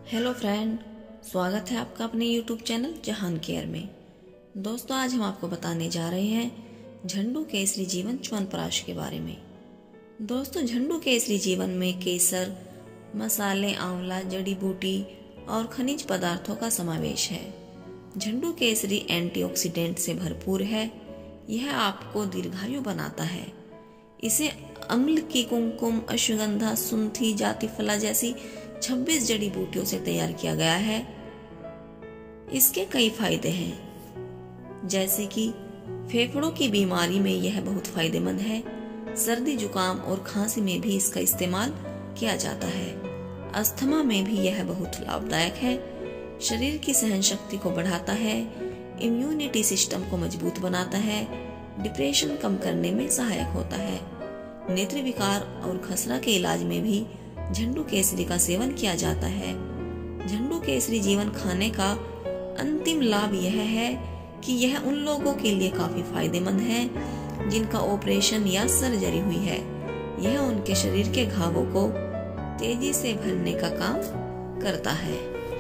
Hello friend, स्वागत है आपका अपने YouTube चैनल जहान केयर में। दोस्तों, आज हम आपको बताने जा रहे हैं झंडू केसरी जीवन च्यवनप्राश के बारे में। दोस्तों, झंडू केसरी जीवन में केसर, मसाले, आंवला, जड़ी बूटी और खनिज पदार्थों का समावेश है। झंडू केसरी एंटीऑक्सीडेंट से भरपूर है। यह आपको दीर्घायु बनाता है। इसे अम्ल की कुमकुम, अश्वगंधा, सुंठी, जातिफला जैसी 26 जड़ी बूटियों से तैयार किया गया है। इसके कई फायदे हैं, जैसे कि फेफड़ों की बीमारी में यह बहुत फायदेमंद है। सर्दी, जुकाम और खांसी में भी इसका इस्तेमाल किया जाता है। अस्थमा में भी यह बहुत लाभदायक है। शरीर की सहन शक्ति को बढ़ाता है। इम्यूनिटी सिस्टम को मजबूत बनाता है। डिप्रेशन कम करने में सहायक होता है। नेत्र विकार और खसरा के इलाज में भी झंडू केसरी का सेवन किया जाता है। झंडू केसरी जीवन खाने का अंतिम लाभ यह है कि यह उन लोगों के लिए काफी फायदेमंद है जिनका ऑपरेशन या सर्जरी हुई है। यह उनके शरीर के घावों को तेजी से भरने का काम करता है।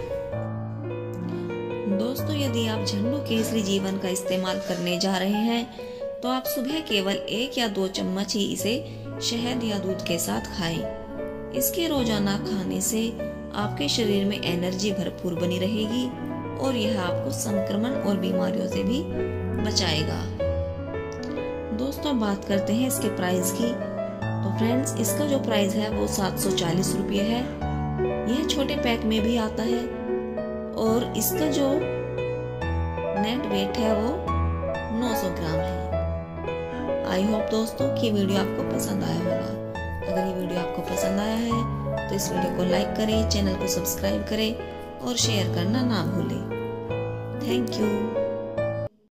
दोस्तों, यदि आप झंडू केसरी जीवन का इस्तेमाल करने जा रहे हैं तो आप सुबह केवल 1 या 2 चम्मच ही इसे शहद या दूध के साथ खाएं। इसके रोजाना खाने से आपके शरीर में एनर्जी भरपूर बनी रहेगी और यह आपको संक्रमण और बीमारियों से भी बचाएगा। दोस्तों, बात करते हैं इसके प्राइस की। तो फ्रेंड्स, इसका जो प्राइस है वो 740 रुपये है। यह छोटे पैक में भी आता है और इसका जो नेट वेट है वो 900 ग्राम है। आई होप दोस्तों कि वीडियो आपको पसंद आया होगा। अगर ये वीडियो आपको पसंद आया है तो इस वीडियो को लाइक करें, चैनल को सब्सक्राइब करें और शेयर करना ना भूलें। Thank you.